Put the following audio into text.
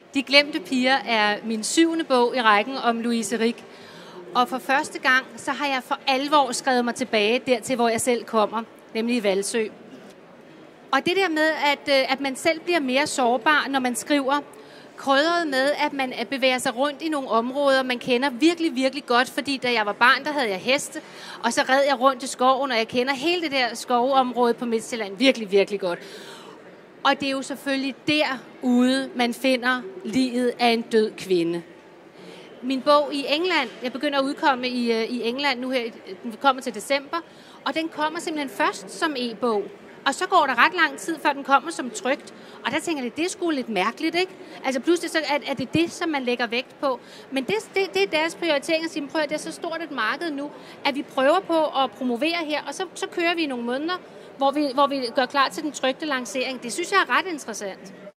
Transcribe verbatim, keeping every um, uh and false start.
De glemte piger er min syvende bog i rækken om Louise Rick. Og for første gang, så har jeg for alvor skrevet mig tilbage dertil, hvor jeg selv kommer, nemlig i Hvalsø. Og det der med, at, at man selv bliver mere sårbar, når man skriver, krydret med, at man bevæger sig rundt i nogle områder, man kender virkelig, virkelig godt, fordi da jeg var barn, der havde jeg heste, og så red jeg rundt i skoven, og jeg kender hele det der skovområde på Midtjylland virkelig, virkelig godt. Og det er jo selvfølgelig derude, man finder livet af en død kvinde. Min bog i England, jeg begynder at udkomme i, i England nu her, den kommer til december, og den kommer simpelthen først som e-bog. Og så går der ret lang tid, før den kommer som trykt. Og der tænker jeg, det er sgu lidt mærkeligt, ikke? Altså pludselig så er, er det det, som man lægger vægt på. Men det, det, det er deres prioritering at sige, prøv at det er så stort et marked nu, at vi prøver på at promovere her, og så, så kører vi i nogle måneder, hvor vi, hvor vi gør klar til den trykte lancering. Det synes jeg er ret interessant.